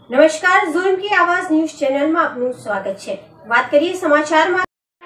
નમસ્કાર, ઝૂમ की आवाज न्यूज चैनल में आपનું સ્વાગત છે। વાત કરીએ સમાચારમાં।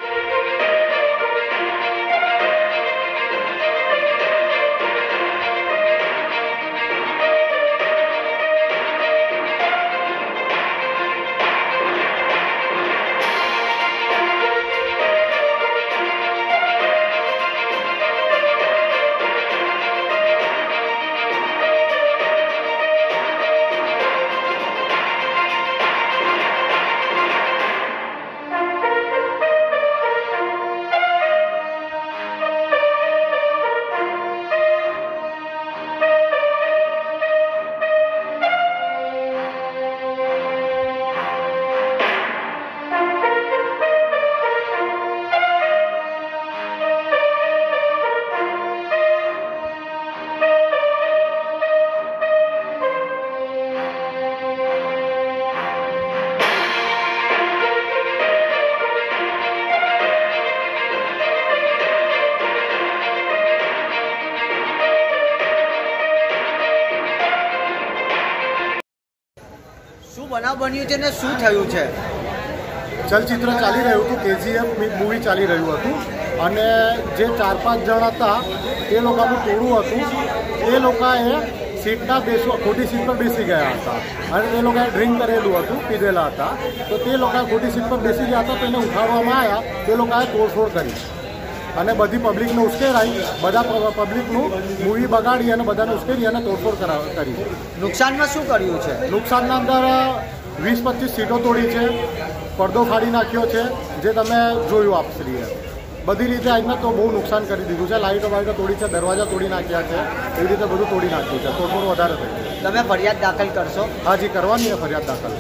શું બનાવ બન્યું છે ને શું થયું છે? ચલચિત્ર ચાલી રહ્યું હતું, KGF મૂવી ચાલી રહ્યું હતું અને જે 4-5 જણ હતા એ લોકોનું ટોળું હતું। એ લોકોએ ખોટી સીટ પર બેસી ગયા હતા અને એ લોકોએ ડ્રિંક કરેલું હતું, પીધેલા હતા। તો તે લોકો ખોટી સીટ પર બેસી ગયા હતા, તો એને ઉઠાડવામાં આવ્યા। તે લોકોએ તોડફોડ કરી અને બધી પબ્લિકને ઉશ્કેરાઈ, બધા પબ્લિકનું મૂવી બગાડી અને બધાને ઉશ્કેરી અને તોડફોડ કરી। નુકસાનમાં શું કર્યું છે? નુકસાનના અંદર 20-25 સીટો તોડી છે, પડદો ફાડી નાખ્યો છે, જે તમે જોયું આપશ્રીએ। બધી રીતે આજના તો બહુ નુકસાન કરી દીધું છે। લાઇટો તોડી છે, દરવાજા તોડી નાખ્યા છે, એવી રીતે બધું તોડી નાખ્યું છે। તોડફોડ વધારે થઈ છે। તમે ફરિયાદ દાખલ કરશો? હાજી, કરવાની ફરિયાદ દાખલ।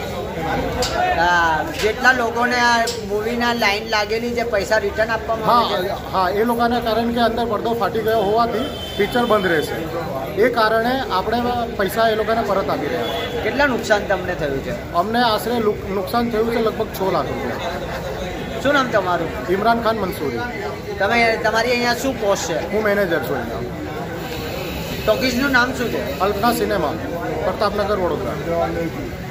જેટલા લોકોને આ મૂવીના લાઈન લાગેલી છે, પૈસા રિટર્ન આપવામાં આવે છે? હા, એ લોકોને કારણ કે અંદર પડદો ફાટી ગયો હોવાથી પિક્ચર બંધ રહેશે, એ કારણે આપણે પૈસા એ લોકોને પરત આપી રહ્યા છીએ। કેટલા નુકસાન તમને થયું છે? અમને આશરે નુકસાન થયું છે લગભગ 6 લાખ રૂપિયા। શું નામ તમારું? ઇમરાન ખાન મંસૂરી। તમારી અહીંયા શું પોસ્ટ છે? હું મેનેજર છું અહીંયા। ટોકીઝનું નામ શું છે? અલ્પના સિનેમા, પ્રતાપનગર, વડોદરા।